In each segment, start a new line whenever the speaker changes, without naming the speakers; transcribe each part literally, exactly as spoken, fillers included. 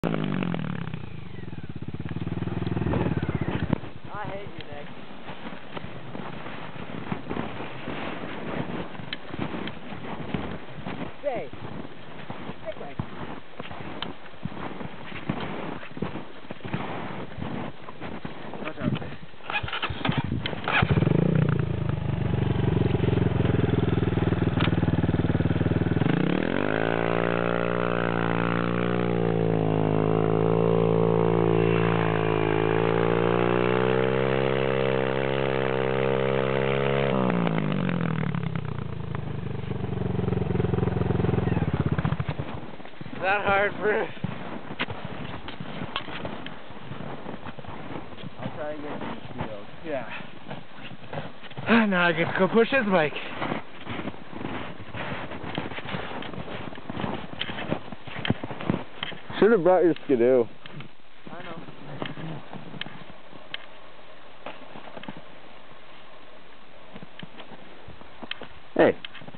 I hate you, Nick. Stay. Stay away. Watch out. That hard, Bruce. I'll try and get some field.
Yeah. Now I get to go push his bike.
Should have brought your skidoo.
I know.
Hey.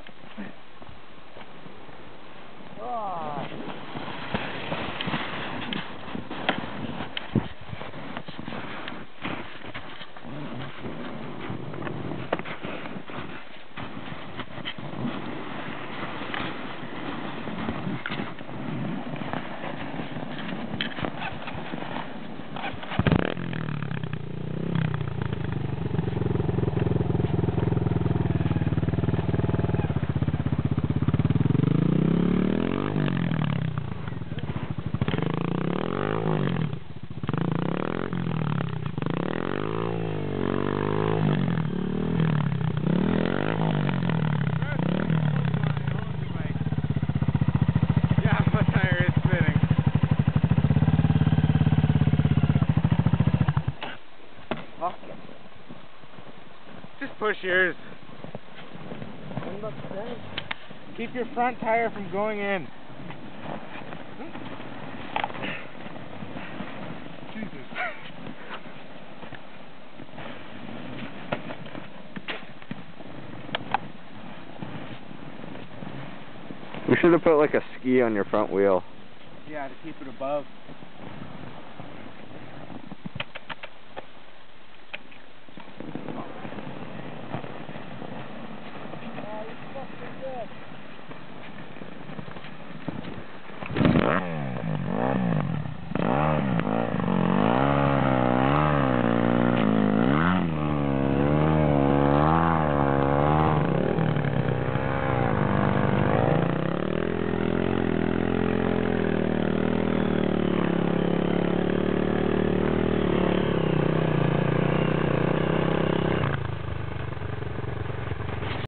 Oh.
Just push yours. Keep your front tire from going in. Jesus.
We should have put like a ski on your front wheel.
Yeah, to keep it above.